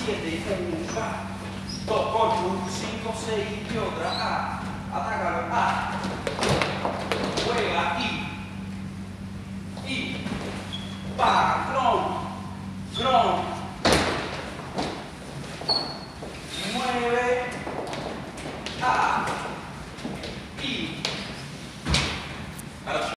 7, 1, va. 2, corpus, 5, 6 y otra. A. Atácalo. A. Juega. Y. Va. Cron. Mueve. A. Y.